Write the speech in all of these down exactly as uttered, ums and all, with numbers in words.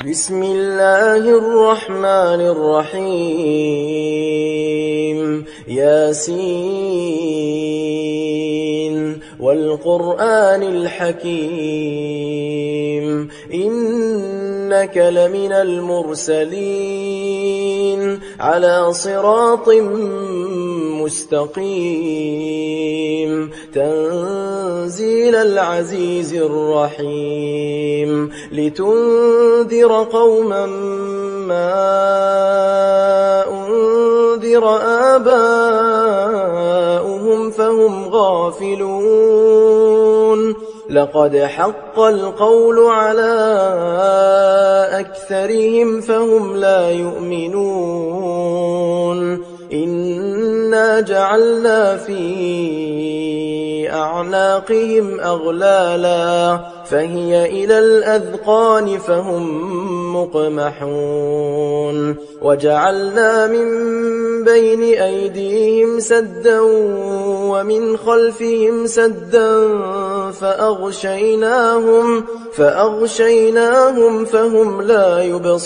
بسم الله الرحمن الرحيم ياسين والقرآن الحكيم إنك لمن المرسلين على صراط مستقيم تنزيل العزيز الرحيم لتنذر قوما ما أنذر آباؤهم فهم غافلون لقد حق القول على أكثرهم فهم لا يؤمنون إنا جعلنا في أعناقهم أغلالا فهي إلى الأذقان فهم مقمحون وجعلنا من بين أيديهم سدا ومن خلفهم سدا فأغشيناهم فأغشيناهم فهم لا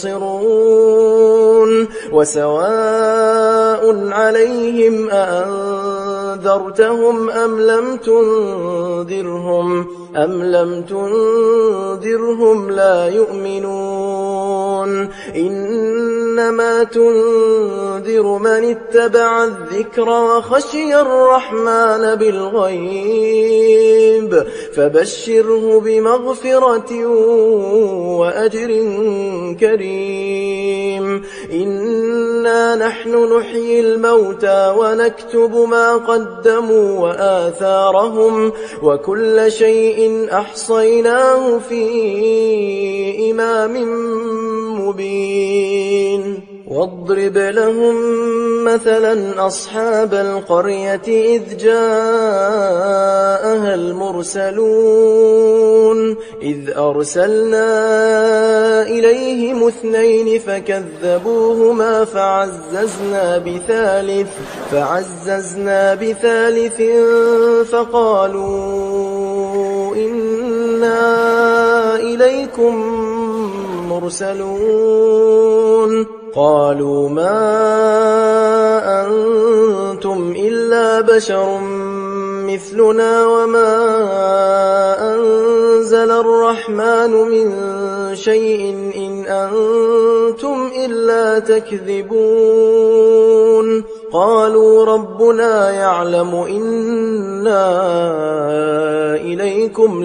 يبصرون وسواء عليهم أأنذرتهم أم لم تنذرهم أم لم تنذرهم لا يؤمنون إنما تنذر من اتبع الذكر وخشي الرحمن بالغيب فبشره بمغفرة وأجر كريم إنا نحن نحيي الموتى ونكتب ما قدموا وآثارهم وكل شيء أحصيناه في إمام مبين واضرب لهم مثلا أصحاب القرية إذ جاءها المرسلون إذ أرسلنا إليهم اثنين فكذبوهما فعززنا بثالث فعززنا بثالث فقالوا إنا إليكم مرسلون قالوا ما أنتم إلا بشر مثلنا وما أنزل الرحمن من شيء إن أنتم إلا تكذبون قالوا ربنا يعلم إنا إليكم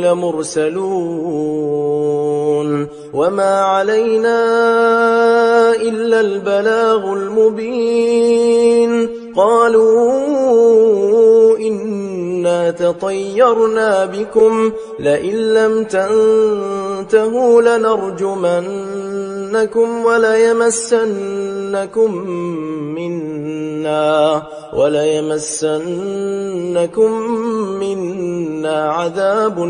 لمرسلون وما علينا إلا البلاغ المبين قالوا إنا تطيرنا بكم لئن لم تنتهوا لنرجمنكم وليمسنكم منا وليمسنكم منا عذاب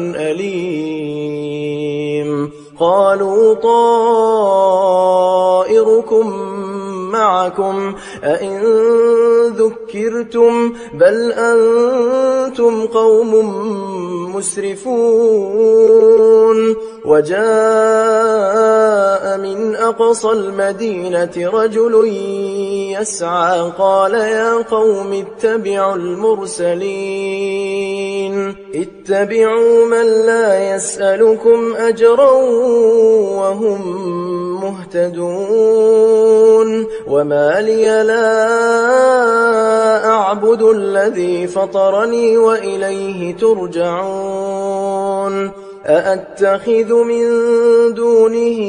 أليم قالوا طائركم معكم أئن ذكرتم بل أنتم قوم مسرفون وجاء من أقصى المدينة رجل يسعى قال يا قوم اتبعوا المرسلين اتبعوا من لا يسألكم أجرا وهم مهتدون وما لي لا أعبد الذي فطرني وإليه ترجعون أأتخذ من دونه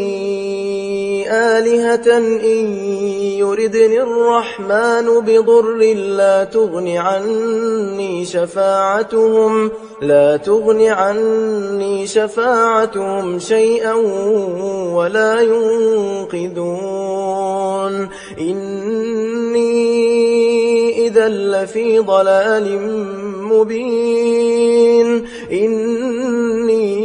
آلهة إن يردني الرحمن بضر لا تغن عني شفاعتهم لا تغن عني شفاعتهم شيئا ولا ينقذون إني إذا لفي ضلال مبين إني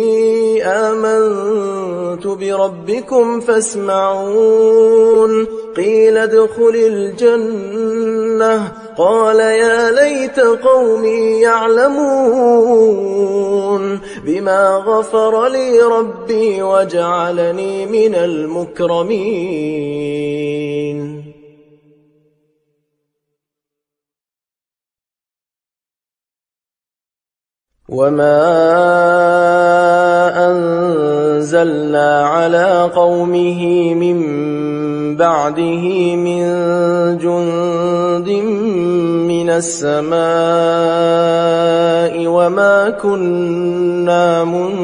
آمنت بربكم فاسمعون قيل ادخل الجنة قال يا ليت قومي يعلمون بما غفر لي ربي وجعلني من المكرمين. وما أنزلنا على قومه من بعده من جند من السماء وما كنا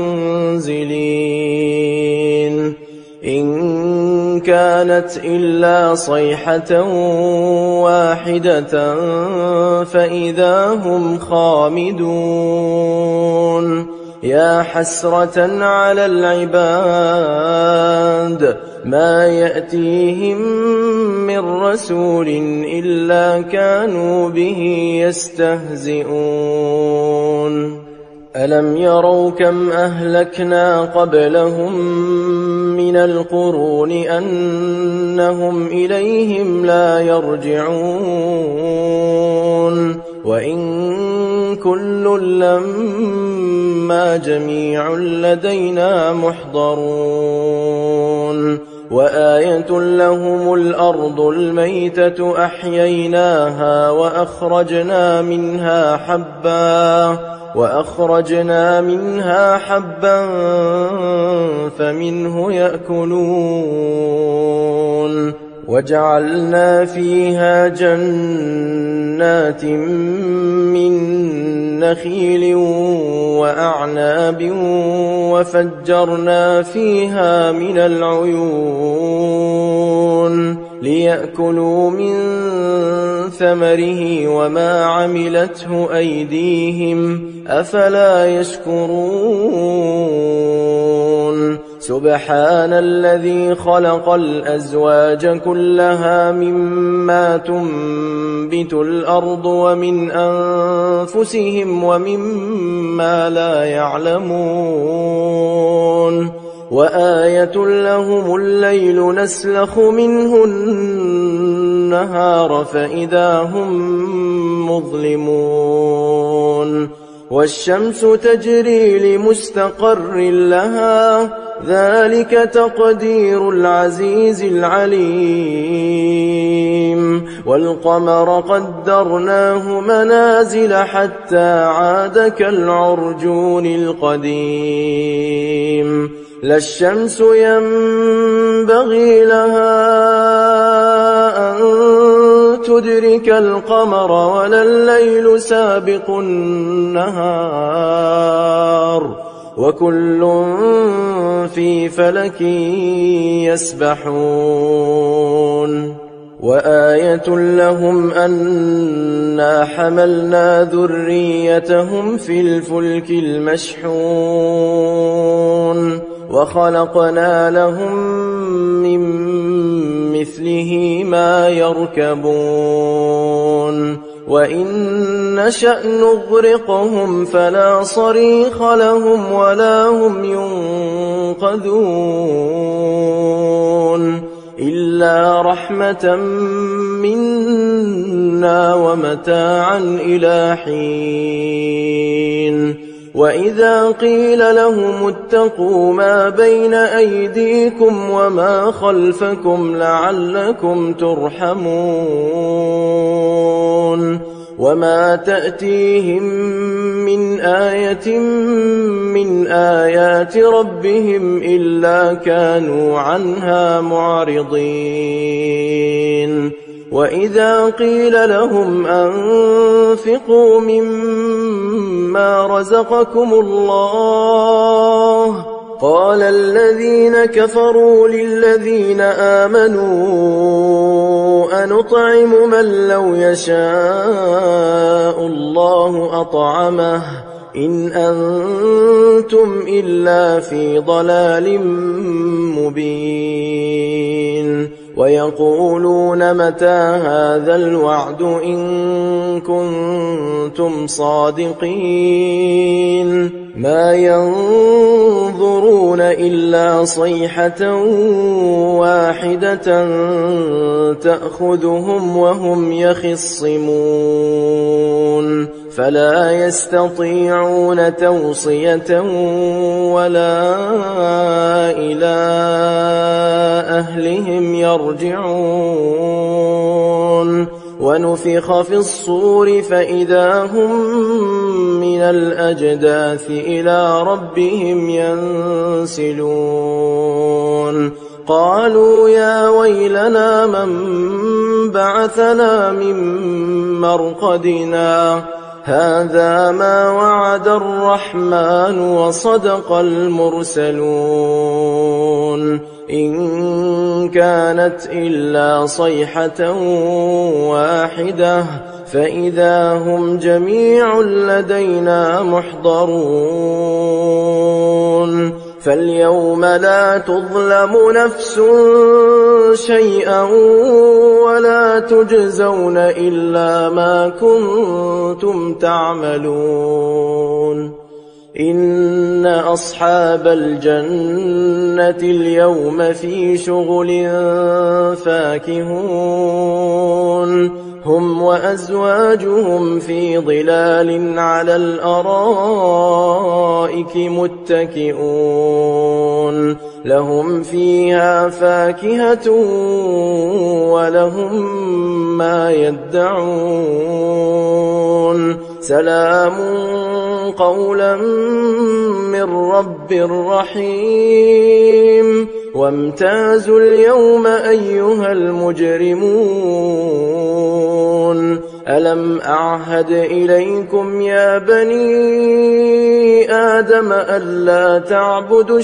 منزلين إن كانت إلا صيحة واحدة فإذا هم خامدون. يا حسرة على العباد ما يأتيهم من رسول إلا كانوا به يستهزئون. ألم يروا كم أهلكنا قبلهم من القرون أنهم إليهم لا يرجعون وإن كل لما جميع لدينا محضرون. وآية لهم الأرض الميتة أحييناها وأخرجنا منها حبا وأخرجنا منها حبا فمنه يأكلون وجعلنا فيها جنات من نخيل وأعناب وفجرنا فيها من العيون ليأكلوا من ثمره وما عملته أيديهم أفلا يشكرون. سبحان الذي خلق الأزواج كلها مما تنبت الأرض ومن أنفسهم ومما لا يعلمون. وآية لهم الليل نسلخ منه النهار فإذا هم مظلمون. والشمس تجري لمستقر لها ذلك تقدير العزيز العليم. والقمر قدرناه منازل حتى عاد كالعرجون القديم. لا الشمس ينبغي لها أن تدرك القمر ولا الليل سابق النهار وكل في فلك يسبحون. وآية لهم أنا حملنا ذريتهم في الفلك المشحون وخلقنا لهم من مثله ما يركبون. وإن نشأ نغرقهم فلا صريخ لهم ولا هم ينقذون إلا رحمة منا ومتاعا إلى حين. وإذا قيل لهم اتقوا ما بين أيديكم وما خلفكم لعلكم ترحمون وما تأتيهم من آية من آيات ربهم إلا كانوا عنها معرضين. وإذا قيل لهم أنفقوا مما رزقكم الله قال الذين كفروا للذين آمنوا أنطعم من لو يشاء الله أطعمه إن أنتم إلا في ضلال مبين. ويقولون متى هذا الوعد إن كنتم صادقين ما ينظرون إلا صيحة واحدة تأخذهم وهم يخصمون فلا يستطيعون توصية ولا إلى أهلهم يرجعون ونفخ في الصور فإذا هم من الأجداث إلى ربهم ينسلون قالوا يا ويلنا من بعثنا من مرقدنا هذا ما وعد الرحمن وصدق المرسلون إن كانت إلا صيحة واحدة فإذا هم جميع لدينا محضرون فاليوم لا تظلم نفس شيئا ولا تجزون إلا ما كنتم تعملون إن أصحاب الجنة اليوم في شغل فاكهون هم وأزواجهم في ظلال على الأرائك متكئون لهم فيها فاكهة ولهم ما يدعون سلام قولا من رب رحيم وامتازوا اليوم أيها المجرمون ألم أعهد إليكم يا بني آدم ألا تعبدوا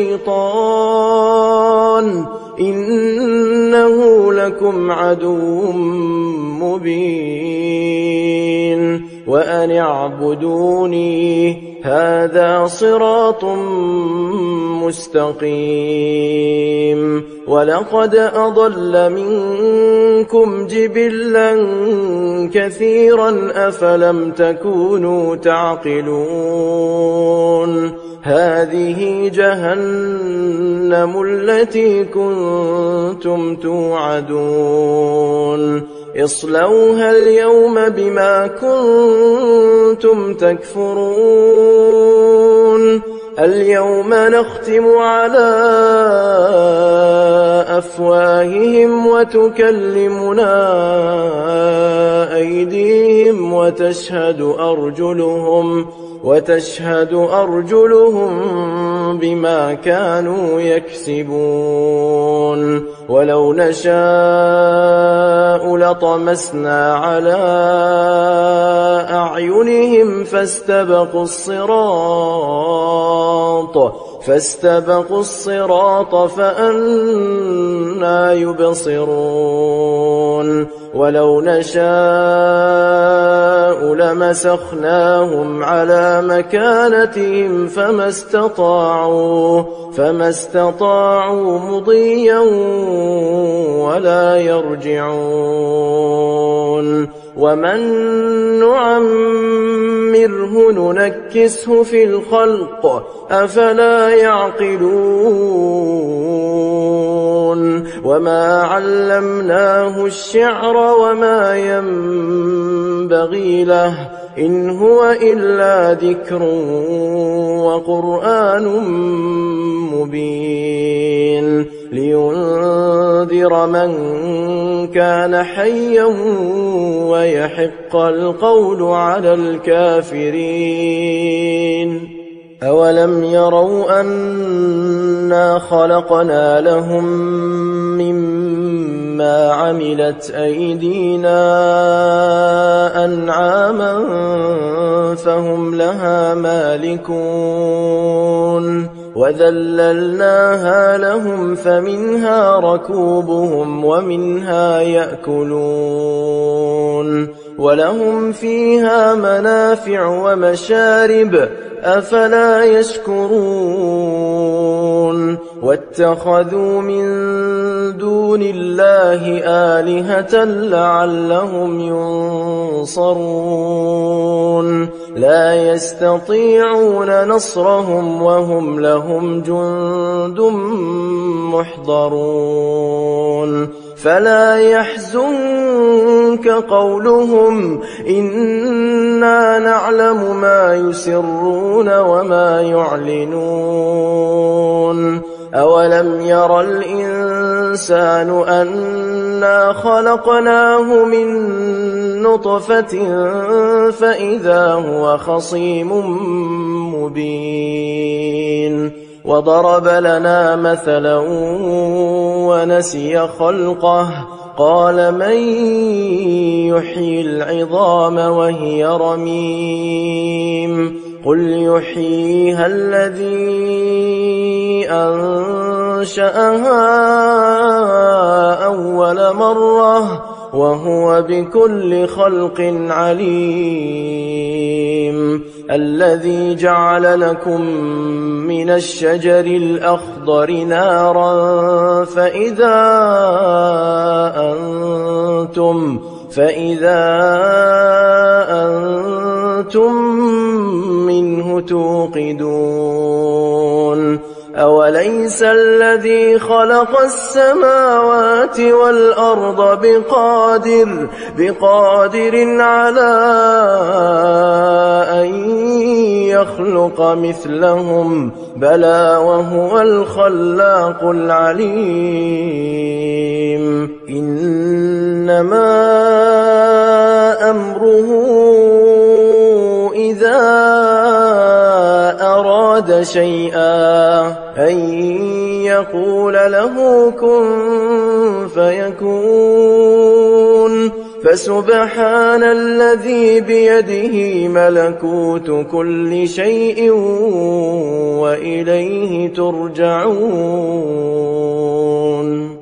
الشيطان إنه لكم عدو مبين وأن اعبدوني هذا صراط مستقيم ولقد أضل منكم جبلا كثيرا أفلم تكونوا تعقلون هذه جهنم التي كنتم توعدون اصلوها اليوم بما كنتم تكفرون اليوم نختم على أفواههم وتكلمنا أيديهم وتشهد أرجلهم وتشهد أرجلهم بما كانوا يكسبون ولو نشاء لطمسنا على أعينهم فاستبقوا الصراط فاستبقوا الصراط فأنى يبصرون ولو نشاء لمسخناهم على مكانتهم فما استطاعوا فما استطاعوا مضيا ولا يرجعون ومن نعمره ننكسه في الخلق أفلا يعقلون وما علمناه الشعر وما ينبغي له إن هو إلا ذكر وقرآن مبين لينذر من كان حيا ويحق القول على الكافرين أولم يروا أنا خلقنا لهم مما عملت أيدينا أنعاما فهم لها مالكون وذللناها لهم فمنها ركوبهم ومنها يأكلون ولهم فيها منافع ومشارب أفلا يشكرون واتخذوا من دون الله آلهة لعلهم ينصرون لا يستطيعون نصرهم وهم لهم جند محضرون فلا يحزنك قولهم إنا نعلم ما يسرون وما يعلنون أولم ير الإنسان أنا خلقناه من نطفة فإذا هو خصيم مبين وضرب لنا مثلا ونسي خلقه قال من يحيي العظام وهي رميم قل يحييها الذي أنشأها أول مرة وهو بكل خلق عليم الذي جعل لكم من الشجر الأخضر نارا فإذا أنتم فإذا أنتم منه توقدون أوليس الذي خلق السماوات والأرض بقادر بقادر على أن يخلق مثلهم بلى وهو الخلاق العليم إنما أمره إذا أراد شيئا أن يقول له كن فيكون فسبحان الذي بيده ملكوت كل شيء وإليه ترجعون